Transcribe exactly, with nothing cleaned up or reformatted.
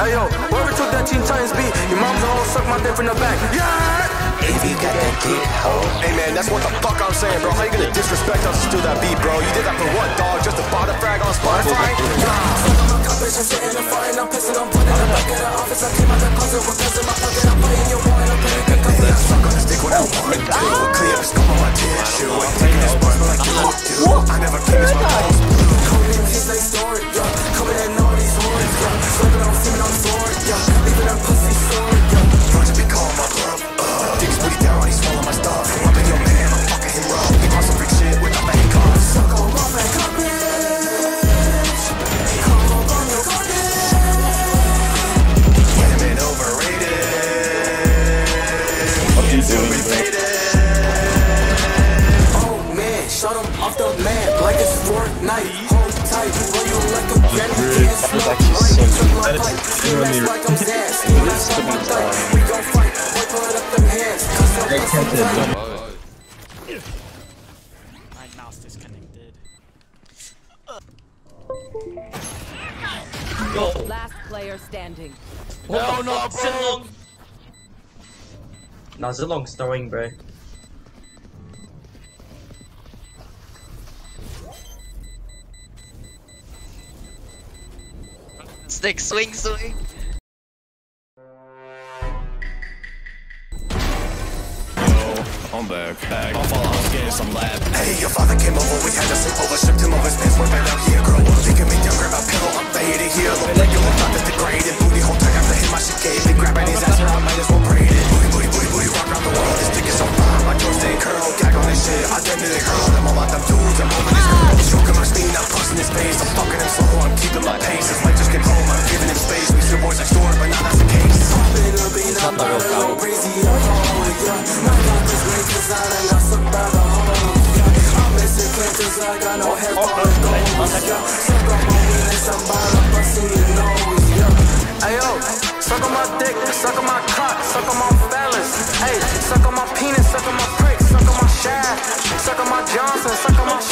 Hey yo, whoever took that Teen Titans beat, your mom's a hoe, suck my dick from the back. Yeah! If you got that dick, hoe. Hey man, that's what the fuck I'm saying, bro. How you gonna disrespect us to steal that beat, bro? You did that for what, dog? Just to buy the frag on Spotify? I'm sitting in fire, I'm pissing, I'm putting it back in the office. I came out that closet with guns in my pocket. I'm playing your boy, I'm playing good company. I suck on this dick when I want to do. Clear the scope on my tissue. I'm taking this bus like you do. I never came as my balls blue. Codename, he's like story, yeah. Coming in all these horns, yeah. Slipping on semen on sword, yeah. Leaving that pussy sore, yeah. Roger be calling my bluff, uh. Dick's pretty down, he's swallowing my stuff. I'm in your man, I'm fucking him raw. He on some freak shit with the handcuffs. Suck on my handcuffs. Oh man, shut him off the man like it's Fortnite. Hold tight, roll you like a candy. Can't smoke like took my pipe. He makes like I'm dance. He makes like my thigh. We gon' fight, boy, pull it up them hands. Cause I'm tight. My mouse disconnected. Go. Last player standing. No, no, bro. Nah, Zilong's throwing, bro. Stick, swing, swing. I'm back. back. I'll fall off, getting some lab. Hey, your father came over, we had to sleep over, shipped him over his pants, went back out here, girl. Thinking me down, grab a pillow, I'm faded here. Look like you look not that degraded. Booty hole tight after hit my shit gave it. Grabbing his ass, I might as well braid it. Booty, booty, booty, booty, rock around the world. This dick is so fine, my toes stay curled. Gag on this shit, I definitely curl. I'm all about them dudes, I'm over this girl. Stroking my speed, I'm busting his face. I'm fucking him slow, I'm keeping my pace. This might just get home, I'm giving him space. We still boys next door, but now that's the case. Popping up, being up, I'm go crazy, I'm home, yeah. My God, this way, cause I done got sucked by the home, yeah. I'm missing clean, cause I got no head for the goals, yeah. Suck on my penis, I'm bottom, busting your nose, yeah. Hey yo, suck on my dick, suck on my cock, suck on my phallus. Hey, suck on my penis, suck on my prick, suck on my shaft, suck on my Johnson, suck on my